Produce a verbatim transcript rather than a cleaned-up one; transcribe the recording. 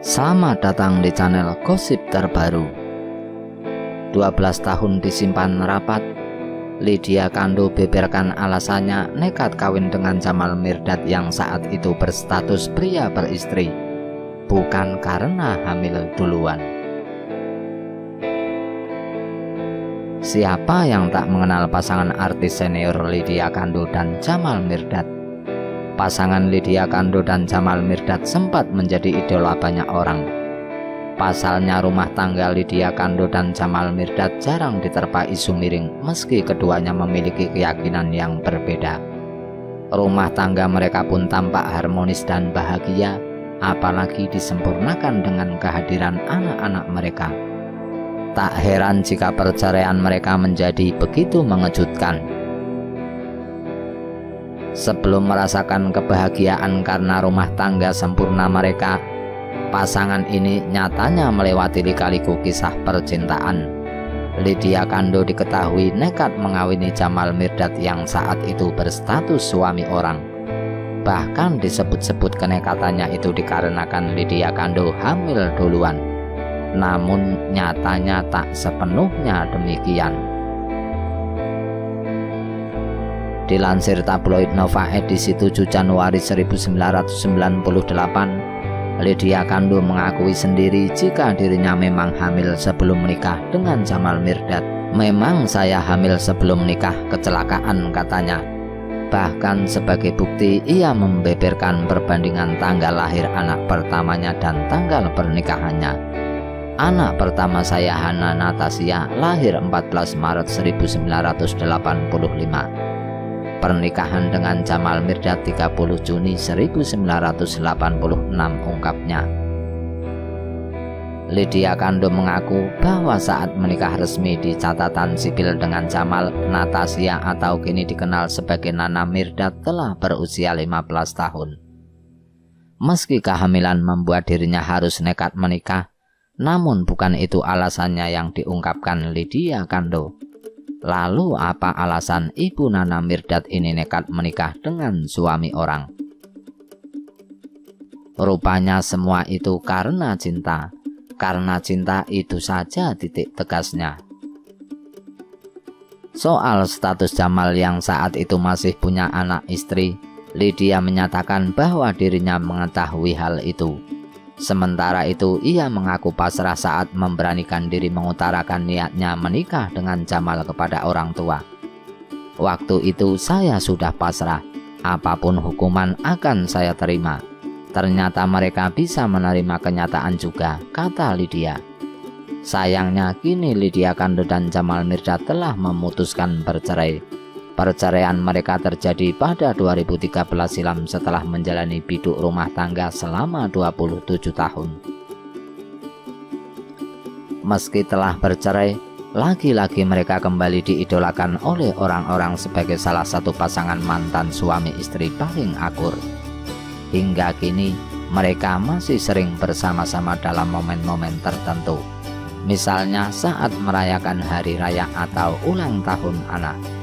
Selamat datang di channel gosip terbaru. dua belas tahun disimpan rapat, Lydia Kandou beberkan alasannya nekat kawin dengan Jamal Mirdad yang saat itu berstatus pria beristri, bukan karena hamil duluan. Siapa yang tak mengenal pasangan artis senior Lydia Kandou dan Jamal Mirdad? Pasangan Lydia Kandou dan Jamal Mirdad sempat menjadi idola banyak orang. Pasalnya rumah tangga Lydia Kandou dan Jamal Mirdad jarang diterpa isu miring meski keduanya memiliki keyakinan yang berbeda. Rumah tangga mereka pun tampak harmonis dan bahagia, apalagi disempurnakan dengan kehadiran anak-anak mereka. Tak heran jika perceraian mereka menjadi begitu mengejutkan. Sebelum merasakan kebahagiaan karena rumah tangga sempurna mereka, pasangan ini nyatanya melewati lika-liku kisah percintaan. Lydia Kandou diketahui nekat mengawini Jamal Mirdad yang saat itu berstatus suami orang. Bahkan disebut-sebut kenekatannya itu dikarenakan Lydia Kandou hamil duluan. Namun nyatanya tak sepenuhnya demikian. Dilansir tabloid Nova edisi tujuh Januari seribu sembilan ratus sembilan puluh delapan, Lydia Kandou mengakui sendiri jika dirinya memang hamil sebelum menikah dengan Jamal Mirdad. Memang saya hamil sebelum menikah, kecelakaan, katanya. Bahkan sebagai bukti ia membeberkan perbandingan tanggal lahir anak pertamanya dan tanggal pernikahannya. Anak pertama saya, Hana Natasia, lahir empat belas Maret seribu sembilan ratus delapan puluh lima. Pernikahan dengan Jamal Mirdad tiga puluh Juni seribu sembilan ratus delapan puluh enam, ungkapnya. Lydia Kandou mengaku bahwa saat menikah resmi di catatan sipil dengan Jamal, Natasia atau kini dikenal sebagai Nana Mirdad telah berusia lima belas tahun. Meski kehamilan membuat dirinya harus nekat menikah, namun bukan itu alasannya yang diungkapkan Lydia Kandou. Lalu apa alasan ibu Nana Mirdad ini nekat menikah dengan suami orang? Rupanya semua itu karena cinta. Karena cinta itu saja, titik tegasnya. Soal status Jamal yang saat itu masih punya anak istri, Lydia menyatakan bahwa dirinya mengetahui hal itu. Sementara itu ia mengaku pasrah saat memberanikan diri mengutarakan niatnya menikah dengan Jamal kepada orang tua. Waktu itu saya sudah pasrah, apapun hukuman akan saya terima. Ternyata mereka bisa menerima kenyataan juga, kata Lydia. Sayangnya kini Lydia Kandou dan Jamal Mirdad telah memutuskan bercerai. Perceraian mereka terjadi pada dua ribu tiga belas silam setelah menjalani biduk rumah tangga selama dua puluh tujuh tahun. Meski telah bercerai, lagi-lagi mereka kembali diidolakan oleh orang-orang sebagai salah satu pasangan mantan suami istri paling akur. Hingga kini mereka masih sering bersama-sama dalam momen-momen tertentu. Misalnya saat merayakan hari raya atau ulang tahun anak.